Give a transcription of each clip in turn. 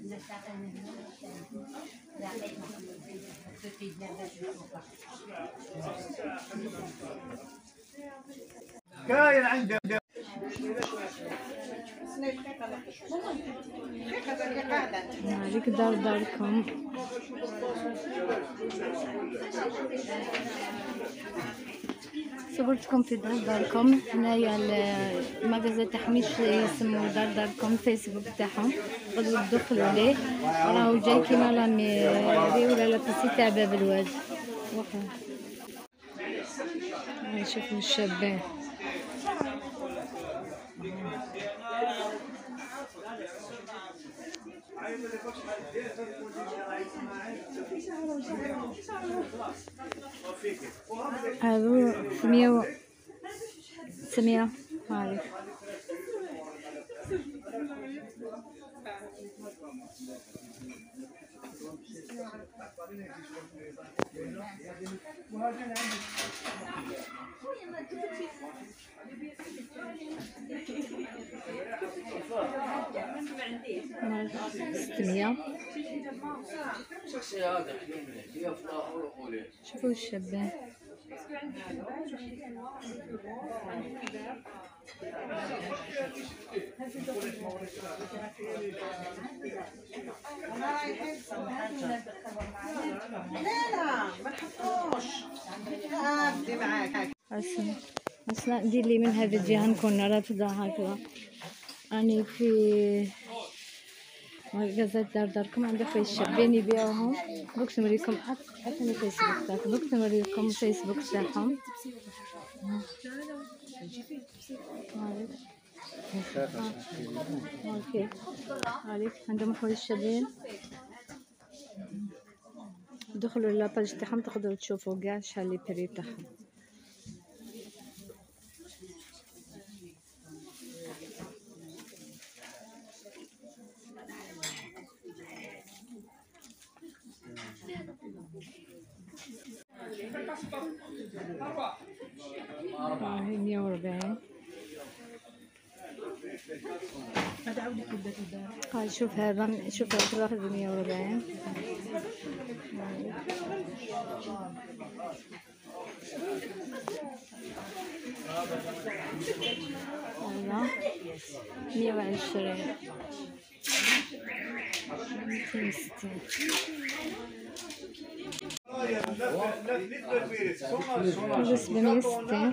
كاين عندي هذيك داركم. صورتكم في داركم. هنايا المغازا تاعهم يسموه داركم، الفيسبوك تاعهم تقدروا تدخلوا ليه. راهو جاي كيما لا ميري ولا لا بيسي تاع باب الواد. نشوفوا الشابين. هذو 600 هذه. شوفوا الشابين. ما نحطوش بدي معاك. أصلا ندير لي من هذا الجهة نكون رافضة هكذا. راني في مغازات داركم. عندك في الشابين يبيعوهم. دوك نوريكم حتى الفيسبوك تاعهم. دوك نوريكم الفيسبوك تاعهم. اوكي هذيك عندهم حوايج شابين. دخلوا لاباج تاعهم تقدروا تشوفوا كاع شحال لي بري تاعهم. هاي 140. شوف هذا، شوف هذا كل واحد ب 140. هذا 120. 260. بس ب 160.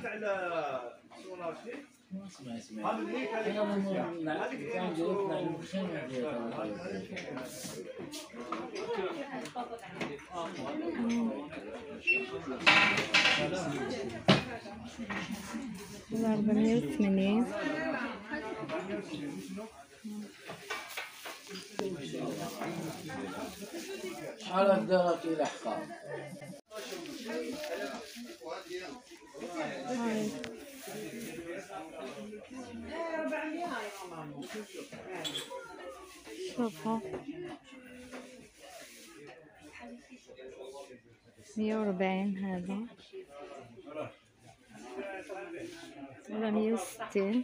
هذا 480. شحال هكذا كيلحقها؟ شوفوا 140. هذا 160.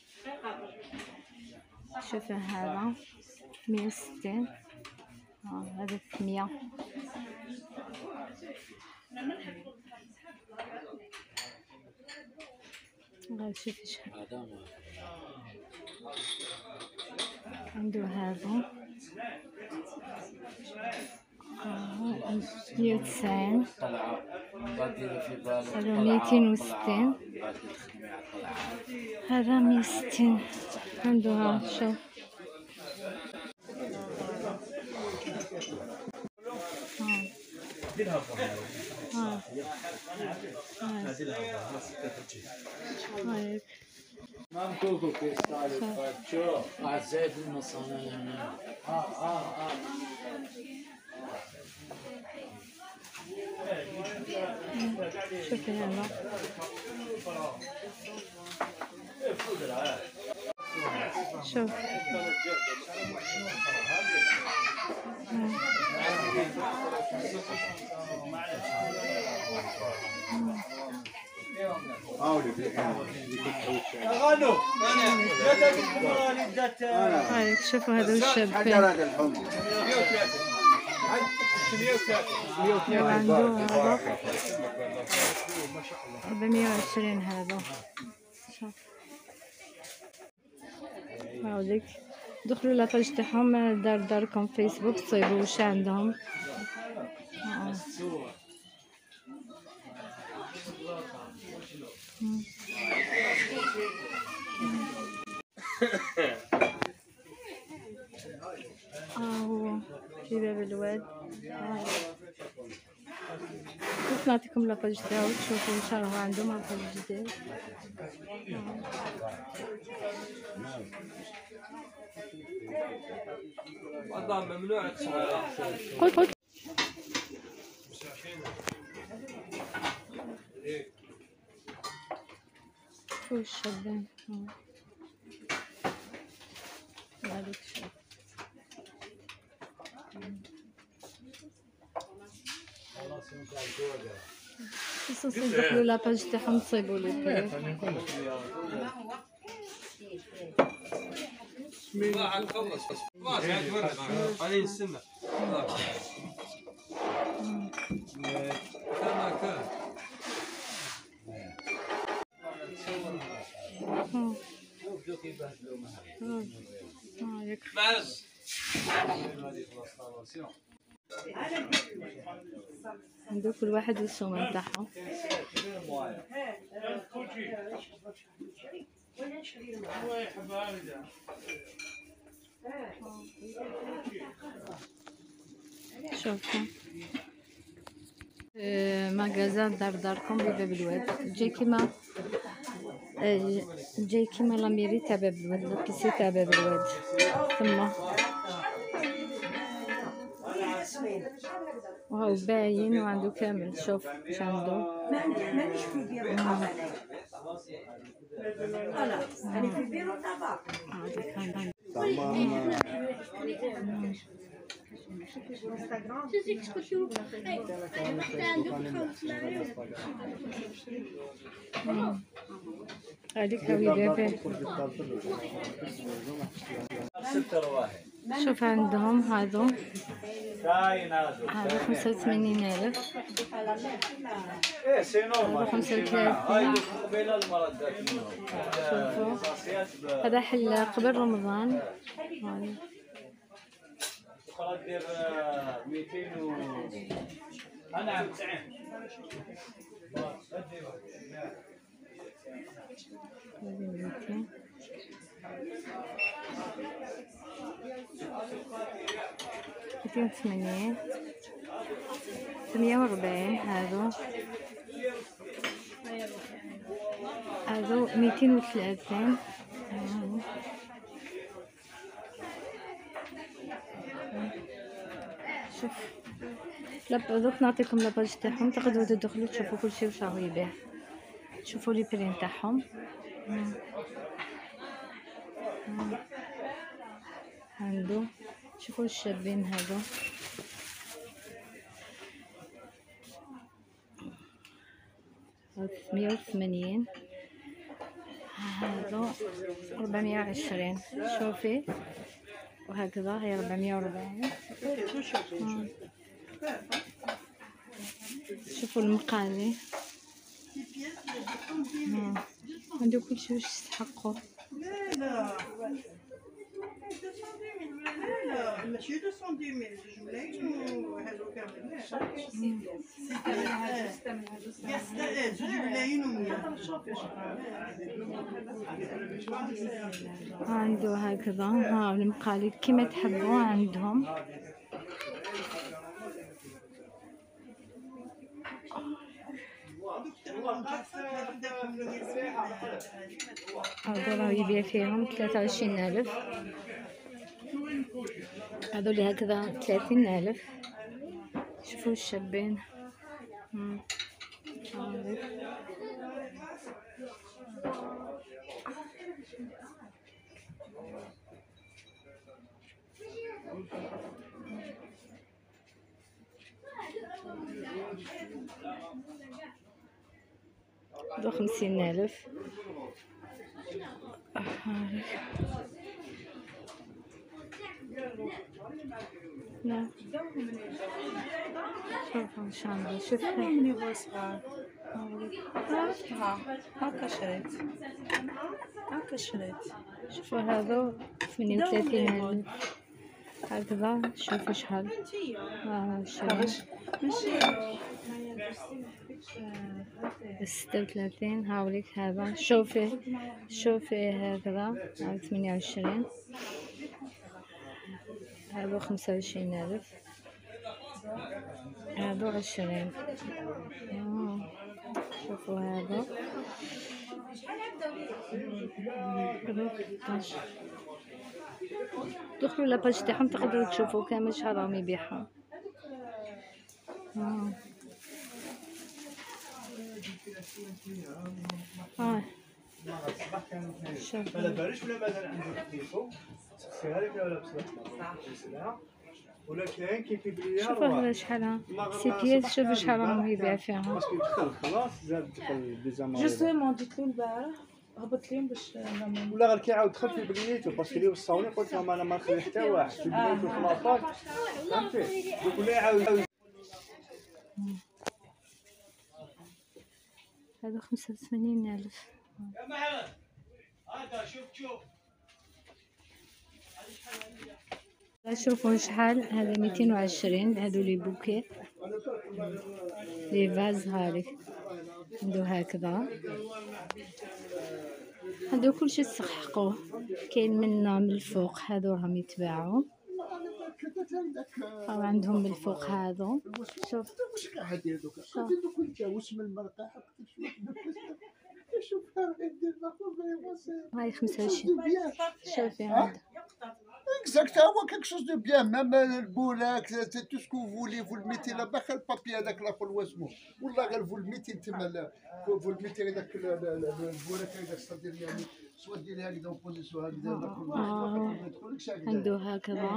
شوفوا هذا 160. هذا 100. شوف شحال عنده. هذا 190. هذا 260. هذا 160 عنده. شوف هاي ما نقولكم كيف طالب شوف قاعد زايد المصانع هنا. شوفي هذا. شوف هايك شوفوا هذول الشابين يلا عنده هذا 420 هذا. شوف هاوديك دخلوا لاباج تاعهم داركم فيسبوك تصيبوا واش عندهم. هو في باب الواد. بس نعطيكم لاباج تاعو تشوفوا واش راهو عندهم لاباج جديد. ممنوع قلت شوفوا الشابين هذيك شوف خصوصا دخلوا لاباج تاعهم تصيبوا لي بري. راح نخلص بس ما قاعد ورد علي السنة ما كان بس عندو كل واحد والسومة نتاعهم. شوفوا مغازان داركم بباب الواد جاي كيما لاميري تاع باب الواد لابيسي تاع باب الواد ثما وهو باين وعنده كامل. شوف واش عنده. مانيش في بيرو طابا خلاص انا في بيرو طابا هذيك هاوي دافع. شوف عندهم هذا 85,000 شوفوا هذا حل قبل رمضان. دير 200 و نعم 280 140 هذا 230 شوف دوك نعطيكم لاباج تاعهم تقدروا تدخلوا تشوفوا كلشي واش راهو يبيع. شوفوا لي برين تاعهم. عنده شوفوا الشابين هذو 180 هذا 420 شوفي وهكذا هي 440. شوفوا المقالي عنده كلشي واش يستحقوا. لا ماشي 210,000 جملين وهذو كاملين زوج ملايين عنده هكذا. ها المقالي كيما تحبوا عندهم. هذو راه يبيع فيهم 23,000 هذو اللي هكذا 30,000. شوفوا الشابين. هادو 50,000. لا شوفوا ان شاء الله. شوف نيفو صغار. هاكا شريت. هاكا شريت. شوفوا هذا 38,000 هكذا. شوفوا شحال. شوفوا 36. هاوليك هذا. شوفي هكذا 28. هذا 25,000. هذا 20. شوفوا هذا 13. دخلوا لاباج تاعهم تقدروا تشوفوا كامل شحال راهم يبيعهم. شوف ما باليش ولا مازال عندك التليفون تسخسيها لك ولا بصح ولا كاين كيفي بليا. شوفوا هذا شحال سيكيات. شوفوا شحال راهم يبيع فيها. باسكو يدخل خلاص زاد دخل ديزامون جوستومون ديت له البارح هبط ليهم باش ولا غير كيعاود دخل في بليتو باسكو اللي وصاوني قلت لهم انا ما نخلي حتى واحد في بليتو في لاباج فهمتي. دوك ولا يعاود هذا 85,000. يا محمد هذا شوف شوفوا شحال هذا 220. هادو لي بوكي لي فاز هذيك عنده هكذا. هادو كلشي تسحقوه. كاين منا من الفوق هادو راهم يتباعوا. او عندهم من الفوق هادو. شوف هاي 25. شوفي هذا Exactement, quelque chose de bien, même le boulac, c'est tout ce que vous voulez, vous le mettez là-bas, le papier avec la poule ouasmo. Vous le mettez, vous le mettez avec le boulac, c'est-à-dire, soit direct dans position, عنده هكذا.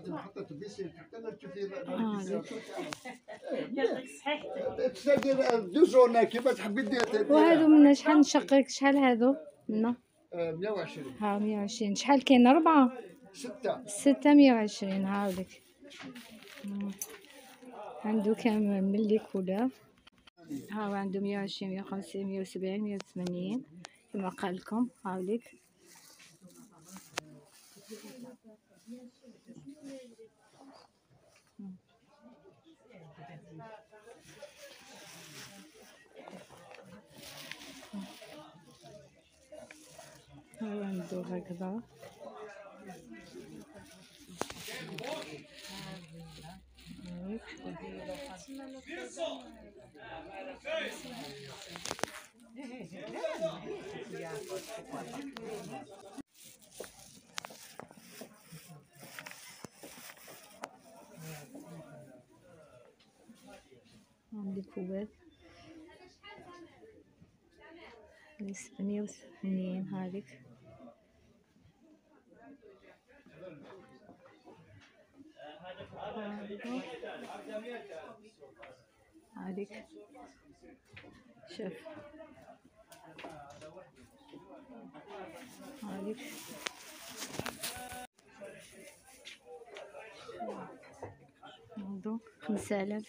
c'est-à-dire deux zones كيما تحبي دير. وهادو منا شحال نشقق؟ شحال هادو منا؟ 120. ها 120. شحال كاين؟ 4 6 120. هاوليك عنده كامل من لي كولور. هاو عنده 120 150 170 180 كما قال لكم. هاوليك هاو عنده هكذا. عندي كوبات 87 هذيك. هذيك شوف هذيك هادو 5000.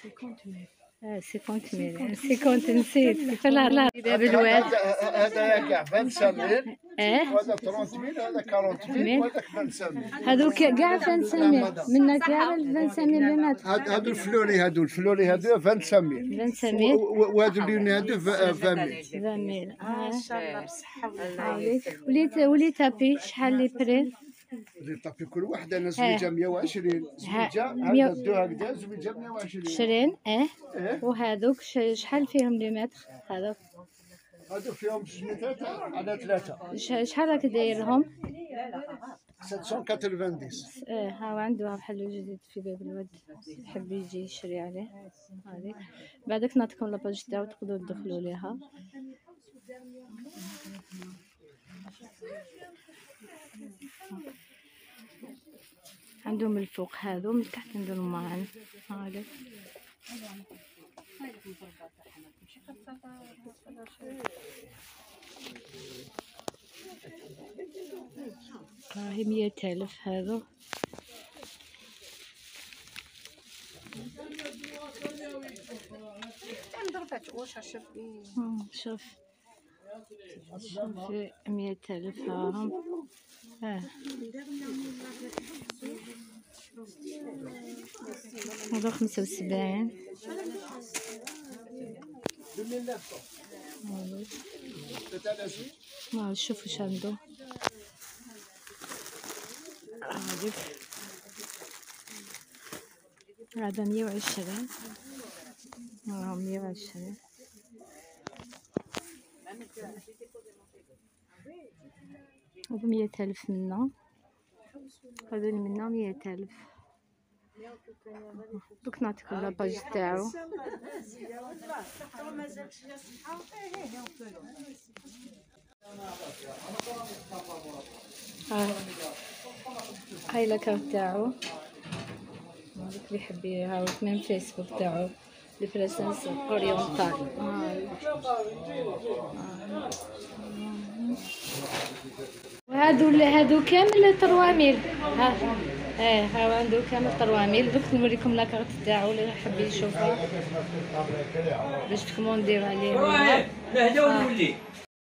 50 نسيت كيف. لا بالواد هذا كاع 25,000. هذا 30,000. هذا 40,000. وهذاك 25,000. هذوك كاع 25,000 منا كاع 25,000 هادو الفلوري هادو 25,000. وهادو اللي هادو 20,000. ما شاء الله بصحة ولي تابي شحال لي بري؟ اللي طافي كل واحد انا زويجه 120. زويجه هذا دو هكذا زويجه 120. وهذوك شحال فيهم لي متر؟ هادو فيهم 2 متر على 3. شحال راك دايرهم؟ 790. هاو عنده محل جديد في باب الود، يحب يجي يشري عليه. هذيك بعدك نعطيكم لاباج تاعو تقدروا تدخلوا ليها. عندهم الفوق هذو، من تحت عندهم معن. هذا راهي 100,000 هذا. شوف شوفي 100,000 هاهم. هذا 75. شوفوا اش عنده هذيك. هذا 120. 120. هذا 100,000 منا. هذول منا 100,000. دوك نعطيكم لاباج تاعو. هاي لاكارت تاعو. هذاك اللي يحب يهاوط من فيسبوك تاعو لبريسنس اورينتال. وهادو كامل 3000. ها عنده كامل 3000. دوك نوريكم لاكارت تاعو اللي يحب يشوفها باش تكومونديو عليه.